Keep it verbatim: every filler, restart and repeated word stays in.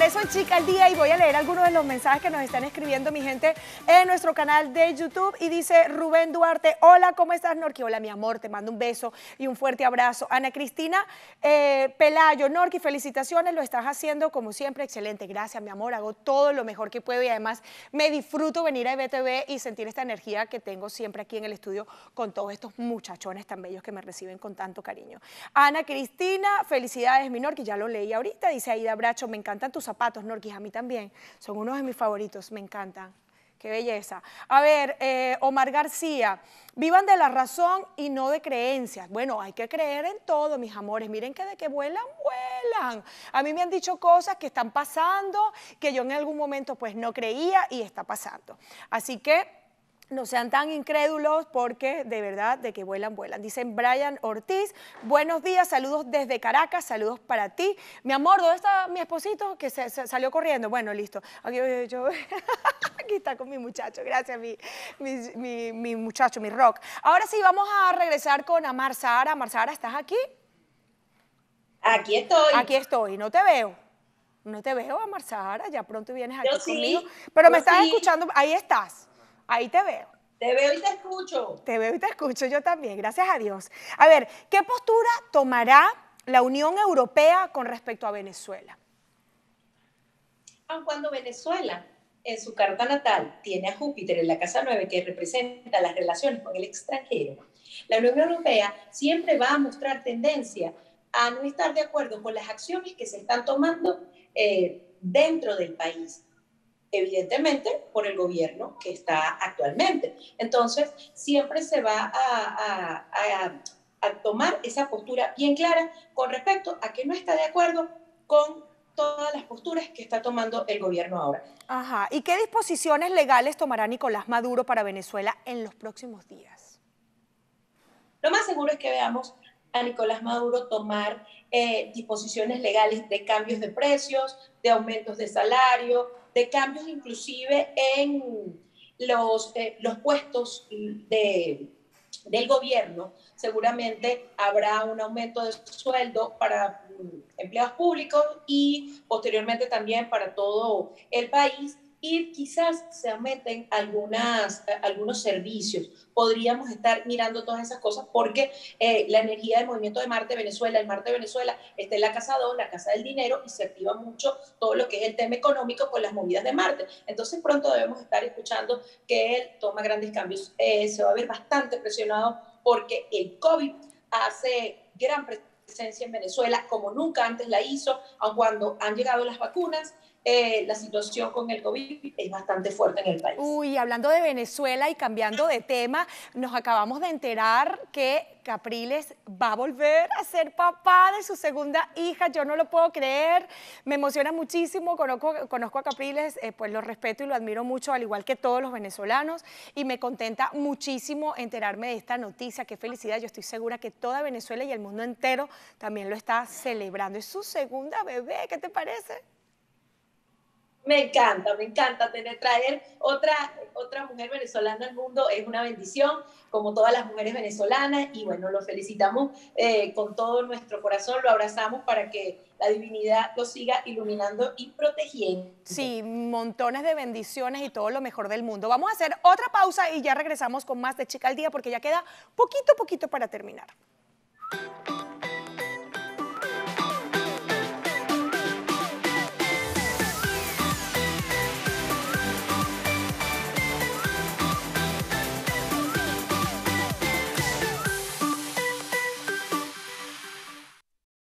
regreso en Chica al Día y voy a leer algunos de los mensajes que nos están escribiendo mi gente en nuestro canal de YouTube. Y dice Rubén Duarte: hola, ¿cómo estás, Norqui? Hola, mi amor, te mando un beso y un fuerte abrazo. Ana Cristina eh, Pelayo: Norqui, felicitaciones, lo estás haciendo como siempre, excelente. Gracias, mi amor, hago todo lo mejor que puedo y además me disfruto venir a E B T V y sentir esta energía que tengo siempre aquí en el estudio con todos estos muchachones tan bellos que me reciben con tanto cariño. Ana Cristina: felicidades, mi Norqui, ya lo leí ahorita. Dice Aida Bracho: me encantan tus zapatos, Norqui, a mí también, son unos de mis favoritos, me encantan. Qué belleza. A ver, eh, Omar García: vivan de la razón y no de creencias. Bueno, hay que creer en todo, mis amores. Miren que de que vuelan, vuelan. A mí me han dicho cosas que están pasando, que yo en algún momento pues no creía y está pasando. Así que no sean tan incrédulos porque de verdad de que vuelan, vuelan. Dicen Brian Ortiz: buenos días, saludos desde Caracas, saludos para ti. Mi amor, ¿dónde está mi esposito que se, se salió corriendo? Bueno, listo. Aquí, yo, yo, aquí está con mi muchacho, gracias, mi, mi, mi, mi muchacho, mi rock. Ahora sí, vamos a regresar con Amar Sahara. Amar Sahara, ¿estás aquí? Aquí estoy. Aquí estoy, no te veo. No te veo, Amar Sahara, ya pronto vienes aquí Yo sí, conmigo. Pero me estás sí. escuchando, ahí estás. Ahí te veo. Te veo y te escucho. Te veo y te escucho yo también, gracias a Dios. A ver, ¿qué postura tomará la Unión Europea con respecto a Venezuela? Aun cuando Venezuela, en su carta natal, tiene a Júpiter en la casa nueve, que representa las relaciones con el extranjero, la Unión Europea siempre va a mostrar tendencia a no estar de acuerdo con las acciones que se están tomando eh, dentro del país. Evidentemente por el gobierno que está actualmente. Entonces, siempre se va a, a, a, a tomar esa postura bien clara con respecto a que no está de acuerdo con todas las posturas que está tomando el gobierno ahora. Ajá. ¿Y qué disposiciones legales tomará Nicolás Maduro para Venezuela en los próximos días? Lo más seguro es que veamos a Nicolás Maduro tomar eh, disposiciones legales de cambios de precios, de aumentos de salario, de cambios inclusive en los, eh, los puestos de, del gobierno. Seguramente habrá un aumento de sueldo para um, empleados públicos y posteriormente también para todo el país. Y quizás se aumenten algunas, algunos servicios. Podríamos estar mirando todas esas cosas porque eh, la energía del movimiento de Marte Venezuela, el Marte Venezuela, está en la casa dos, la casa del dinero, y se activa mucho todo lo que es el tema económico con las movidas de Marte. Entonces pronto debemos estar escuchando que él toma grandes cambios. Eh, se va a ver bastante presionado porque el COVID hace gran presencia en Venezuela como nunca antes la hizo, aun cuando han llegado las vacunas. Eh, la situación con el COVID es bastante fuerte en el país. Uy, hablando de Venezuela y cambiando de tema, nos acabamos de enterar que Capriles va a volver a ser papá de su segunda hija. Yo no lo puedo creer, me emociona muchísimo. Conozco, conozco a Capriles, eh, pues lo respeto y lo admiro mucho, al igual que todos los venezolanos, y me contenta muchísimo enterarme de esta noticia. Qué felicidad, yo estoy segura que toda Venezuela y el mundo entero también lo está celebrando. Es su segunda bebé, ¿qué te parece? Me encanta, me encanta tener, traer otra, otra mujer venezolana al mundo, es una bendición, como todas las mujeres venezolanas, y bueno, lo felicitamos eh, con todo nuestro corazón, lo abrazamos para que la divinidad lo siga iluminando y protegiendo. Sí, montones de bendiciones y todo lo mejor del mundo. Vamos a hacer otra pausa y ya regresamos con más de Chica al Día porque ya queda poquito, poquito para terminar.